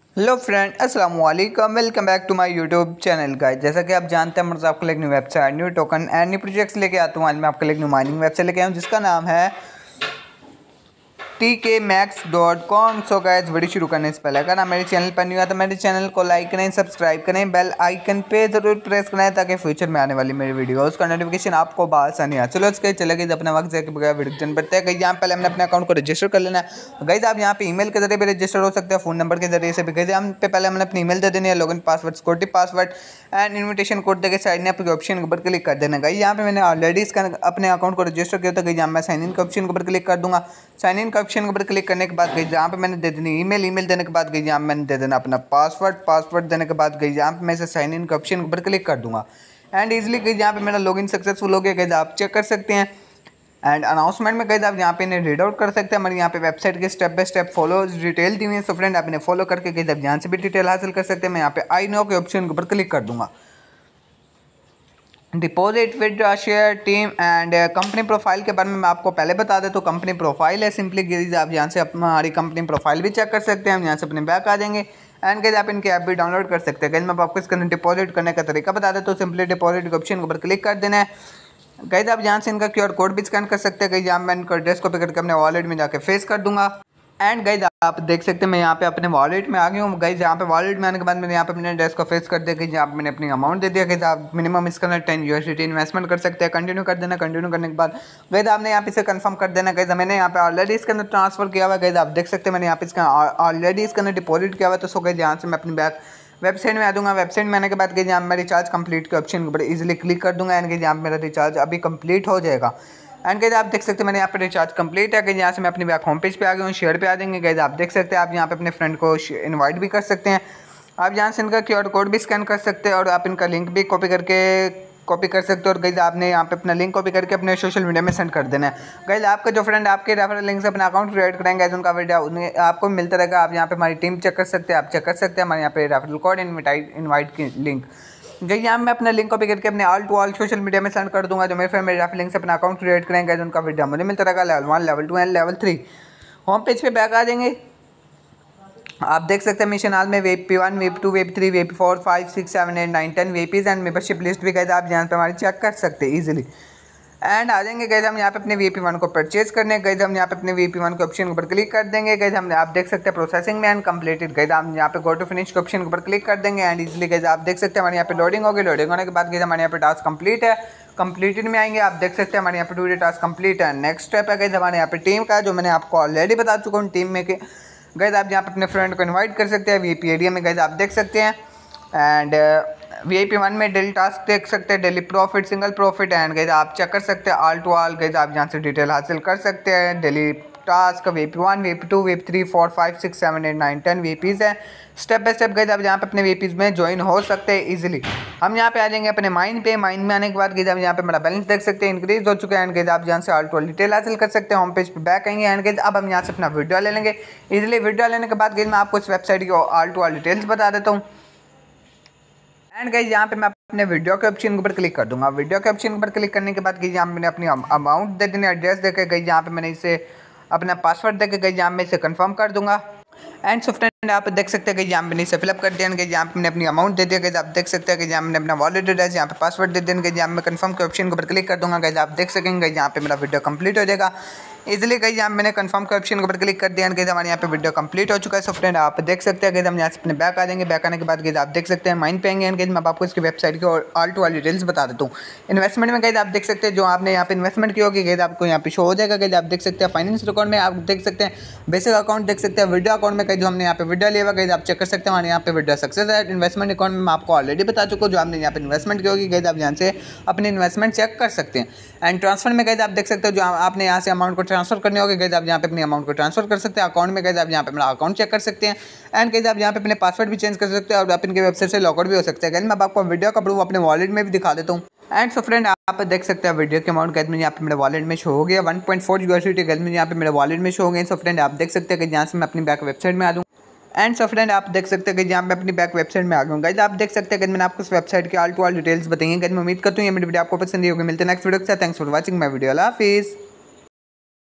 Hello friend, अस्सलाम वालेकुम। Welcome back to my YouTube channel guys. जैसा कि आप जानते हैं, मैं आपके लिए एक new website, new token and new projects लेके आता हूँ। आज मैं आपके लिए एक न्यू माइनिंग वेबसाइट लेके आया हूँ जिसका नाम है TKMax.com। सो गाइस, वीडियो शुरू करने से पहले अगर आप मेरे चैनल पर न्यू है तो मेरे चैनल को लाइक करें, सब्सक्राइब करें, बेल आइकन पे जरूर प्रेस करें ताकि फ्यूचर में आने वाली मेरी वीडियोस का नोटिफिकेशन आपको बासानी आ। चलो इसके चले गए अपना वक्त जाके बगैर वीडियो जन बढ़ते हैं। यहाँ पहले हमने अपने अकाउंट को रजिस्टर कर लेना है। गाइस, आप यहाँ पे ईमेल के जरिए भी रजिस्टर हो सकते हैं, फोन नंबर के जरिए से भी। गाइस, हम पे पहले हमने अपनी ईमेल दे देनी है, login password, security password and invitation code देकर साइड में आपके ऑप्शन के ऊपर क्लिक कर देना। गाइस, यहाँ पे मैंने ऑलरेडी इसका अपने अकाउंट को रजिस्टर किया था। यहाँ मैं साइन इन के ऑप्शन के ऊपर क्लिक कर दूंगा। साइन इन के ऑप्शन के ऊपर क्लिक करने के बाद गई यहाँ पे मैंने दे देनी ईमेल देने के बाद गई यहाँ मैंने दे देना अपना पासवर्ड देने के बाद गई यहाँ पे मैं इसे साइन इन के ऑप्शन के ऊपर क्लिक कर दूंगा एंड इजीली गई यहाँ पे मेरा लॉगिन सक्सेसफुल हो गया। गई आप चेक कर सकते हैं एंड अनाउंसमेंट में गई आप यहाँ पे इन्हें रीड आउट कर सकते हैं। हमारे यहाँ पे वेबसाइट के step by step follow detail दी हुई है। सो फ्रेंड, आप इन्हें फॉलो करके गई आप यहाँ से भी डिटेल हासिल कर सकते हैं। मैं यहाँ पे आई नो के ऑप्शन के ऊपर क्लिक कर दूंगा। Deposit with share team and company profile के बारे में मैं आपको पहले बता दें तो कंपनी प्रोफाइल है। सिंपली गाइस, आप यहाँ से हमारी कंपनी प्रोफाइल भी चेक कर सकते हैं। हम यहाँ से अपने बैक आ जाएंगे एंड गाइस आप इनकी ऐप भी डाउनलोड कर सकते हैं। गाइस, मैं आपको इसके अंदर डिपॉजिट करने का तरीका बता दें तो सिंपली डिपॉजिट के ऑप्शन के ऊपर क्लिक कर देना है। गाइस, आप यहाँ से इनका QR कोड भी स्कैन कर सकते हैं। गाइस, यहाँ मैं इनका एड्रेस कॉपी करके अपने वॉलेट में जाकर फेस कर दूंगा एंड गाइस आप देख सकते हैं मैं यहाँ पे अपने वॉलेट में आ गया हूँ। गाइस, यहाँ पे वॉलेट में आने के बाद मैंने यहाँ पे अपने एड्रेस को फेस कर दिया। गाइस, यहाँ पे मैंने अपनी अमाउंट दे दिया। गाइस, आप मिनिमम इसके अंदर 10 USDT इन्वेस्टमेंट कर सकते हैं। कंटिन्यू कर देना। कंटिन्यू करने के बाद गाइस आपने यहाँ पे इसे कंफर्म कर देना। गाइस, मैंने यहाँ पे ऑलरेडी इसके अंदर ट्रांसफर किया हुआ है। गाइस, आप देख सकते हैं मैंने यहाँ पे इसका ऑलरेडी इसके अंदर डिपॉजिट किया हुआ है। तो सो गाइस यहाँ से मैं अपनी बैक वेबसाइट में आ दूंगा। वेबसाइट में आने के बाद यहाँ मैं रिचार्ज कंप्लीट के ऑप्शन के ऊपर इजीली क्लिक कर दूंगा एंड यहाँ मेरा रिचार्ज अभी कंप्लीट हो जाएगा। एंड गाइस आप देख सकते हैं मैंने यहाँ पे रिचार्ज कंप्लीट है। यहाँ से मैं अपनी बैक होम पेज पे आ गया हूँ। शेयर पे आ जाएंगे। गाइस, आप देख सकते हैं आप यहाँ पे अपने फ्रेंड को इनवाइट भी कर सकते हैं। आप यहाँ से इनका QR कोड भी स्कैन कर सकते हैं और आप इनका लिंक भी कॉपी कर सकते हो। और गाइस आपने यहाँ पे अपना लिंक कॉपी करके अपने सोशल मीडिया में सेंड कर देना है। गाइस, आपका जो फ्रेंड आपके रेफरल लिंक से अपना अकाउंट क्रिएट करेंगे उनका वीडियो उन्हें आपको मिलता रहेगा। आप यहाँ पे हमारी टीम चेक कर सकते हैं। आप चेक कर सकते हैं हमारे यहाँ पे रेफरल कोड इनवाइट की लिंक। गई यहाँ मैं अपना लिंक कॉपी करके अपने all to all social media में सेंड कर दूंगा। जो मेरे फ्रेंड मेरे रेफरल लिंक से अपना अकाउंट क्रिएट करेंगे उनका वीडियो मुझे मिलता रहेगा level 1, level 2 and level 3। Home page पे बैक आ जाएंगे। आप देख सकते हैं मिशन हाल में VIP1, VIP2, VIP3, VIP4, 5, 6, 7, 8, 9, 10 VPs and membership list भी गए आप यहाँ पे हमारी चेक कर सकते हैं इजीली एंड आ जाएंगे। गए हम यहाँ पे अपने VIP1 को परचेज करने गए हम यहाँ पे अपने VIP1 के ऑप्शन के ऊपर क्लिक कर देंगे। गए हम आप देख सकते हैं प्रोसेसिंग में एंड कंप्लीटेड। गए हम यहाँ पे गो टू फिनिश के ऑप्शन के ऊपर क्लिक कर देंगे एंड इजीली गए आप देख सकते हैं हमारे यहाँ पे लोडिंग होगी। लोडिंग होने के बाद गए हमारे यहाँ पे टास्क कंप्लीट है। कंप्लीटेड में आएंगे। आप देख सकते हैं हमारे यहाँ पे टू टास्क कंप्लीट है। नेक्स्ट स्टेप है गए हमारे यहाँ पे टीम का, जो मैंने आपको ऑलरेडी बता चुका हूँ। टीम में गए आप यहाँ पे अपने फ्रेंड को इन्वाइट कर सकते हैं। VIP एरिया में गए आप देख सकते हैं एंड VIP1 में डेली टास्क देख सकते हैं, daily profit, single profit and गए आप चेक कर सकते हैं ऑल टू ऑल। गए आप यहाँ से डिटेल हासिल कर सकते हैं। Daily task VIP1, VIP2, VIP3, 4, 5, 6, 7, 8, 9, 10 VPs है। स्टेप बाय स्टेप गए आप यहाँ पे अपने VPs में ज्वाइन हो सकते हैं इजीली। हम यहाँ पे आ जाएंगे अपने माइन पे। माइन में आने के बाद गए आप यहाँ पे मेरा बैलेंस देख सकते हैं इंक्रीज हो चुका है एंड गए आप यहाँ से ऑल टू ऑल डिटेल हासिल कर सकते हैं। होम पेज पे बैक आएंगे एंड गए अब हम यहाँ से अपना वीडियो ले लेंगे इजीली। वीडियो लेने के बाद गए मैं आपको इस वेबसाइट की ऑल टू ऑल डिटेल्स बता देता हूँ एंड गाइस यहाँ पे मैं अपने वीडियो के ऑप्शन के ऊपर क्लिक कर दूंगा। वीडियो के ऑप्शन के ऊपर क्लिक करने के बाद गई यहाँ मैंने अपनी अमाउंट दे देनी, एड्रेस देकर गई यहाँ पे मैंने इसे अपना पासवर्ड देकर गई यहाँ मैं इसे कंफर्म कर दूंगा एंड सो फ्रेंड आप देख सकते हैं कि यहाँ मैंने इसे फिलअप कर दिया। गई यहाँ पे मैंने अपनी अमाउंट दे दिया। गई आप देख सकते हैं कि यहाँ मैंने अपना वॉलेट एड्रेस यहाँ पे पासवर्ड दे देंगे। यहाँ मैं कंफर्म के ऑप्शन के ऊपर क्लिक कर दूंगा। गई आप देख सकेंगे यहाँ पे मेरा वीडियो कंप्लीट हो जाएगा इजीली। गई यहाँ मैंने कंफर्म के ऑप्शन के ऊपर क्लिक कर दिया एंड गई हमारे यहाँ पे वीडियो कंप्लीट हो चुका है। सो फ्रेंड आप देख सकते हैं कि हम यहाँ से अपने बैक आ जाएंगे। बैक आने के बाद गई आप देख सकते हैं माइन पे आएंगे एंड गई मैं आपको इसकी वेबसाइट की ऑल टू ऑल डिटेल्स बता देता हूँ। इन्वेस्टमेंट में गई आप देख सकते हैं जो आपने यहाँ पे इन्वेस्टमेंट की होगी गई आपको यहाँ पे शो हो जाएगा। गई आप देख सकते हैं फाइनेंस अकाउंट में आप देख सकते हैं, बेसिक अकाउंट देख सकते हैं, वीडियो अकाउंट में कहीं जो हमने यहाँ पे वीडियो लिया हुआ गई आप चेक कर सकते हैं हमारे यहाँ पे वीडियो सक्सेस है। इन्वेस्टमेंट अकाउंट में मैं आपको ऑलरेडी बता चुका हूँ जो आपने यहाँ पे इन्वेस्टमेंट की होगी गई आप यहाँ से अपनी इन्वेस्टमेंट चेक कर सकते हैं। एंड ट्रांसफर में गई आप देख सकते हो जो आपने यहाँ से अमाउंट को ट्रांसफर करनी होगी गई आप यहाँ पे अपनी अमाउंट को ट्रांसफर कर सकते हैं। अकाउंट में गए आप यहाँ पे अपना अकाउंट चेक कर सकते हैं एंड गई आप यहाँ पे अपने पासवर्ड भी चेंज कर सकते हैं और आप इनके वेबसाइट से लॉगआउट भी हो सकते हैं। मैं आपको वीडियो का प्रूफ अपने वॉलेट में भी दिखा देता हूँ एंड सो फ्रेंड आप देख सकते हैं वीडियो के अमाउंट गैस में यहाँ पे मेरे वॉलेट में शो हो गया 1.4 USDT गैस में यहाँ पे मेरे वॉलेट में शो हो गए। सो फ्रेंड आप देख सकते हैं कि यहाँ से मैं अपनी बैक वेबसाइट में आ दूँ एंड सो फ्रेंड आप देख सकते हैं कि यहाँ मैं अपनी बैक वेबसाइट में आ गया हूँ। गाइस आप देख सकते हैं कि मैंने आपको इस वेबसाइट की ऑल टू ऑल डिटेल्स बताई हैं। गाइस मैं उम्मीद करता हूँ ये मेरी वीडियो आपको पसंद आई होगी। मिलते हैं नेक्स्ट वीडियो के साथ। Thanks for watching my video. अल्लाह हाफिज़।